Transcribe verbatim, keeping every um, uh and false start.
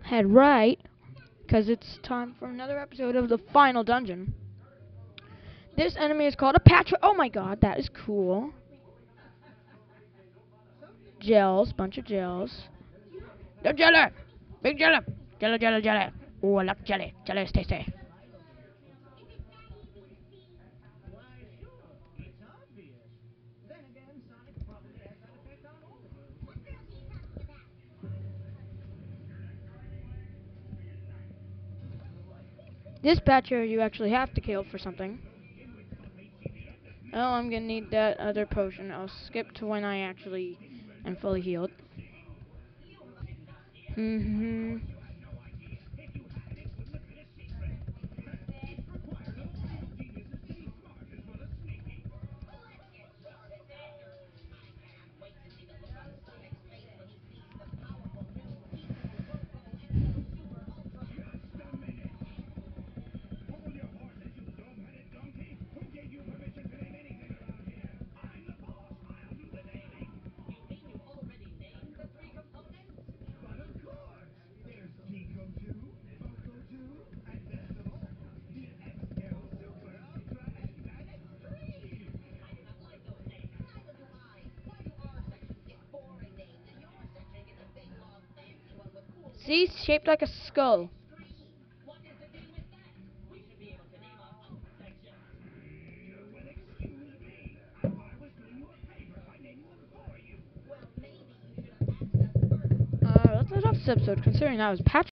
Head right, because it's time for another episode of the final dungeon. This enemy is called a Patra. Oh my god, that is cool. Gels, bunch of gels. The jelly! Big jelly! Jelly, jelly, jelly. Oh, I love jelly. Jelly is tasty. This Patra you actually have to kill for something. Oh, I'm gonna need that other potion. I'll skip to when I actually am fully healed. Mm-hmm. See, it's shaped like a skull. Uh, let's let off this episode, considering that was Patra.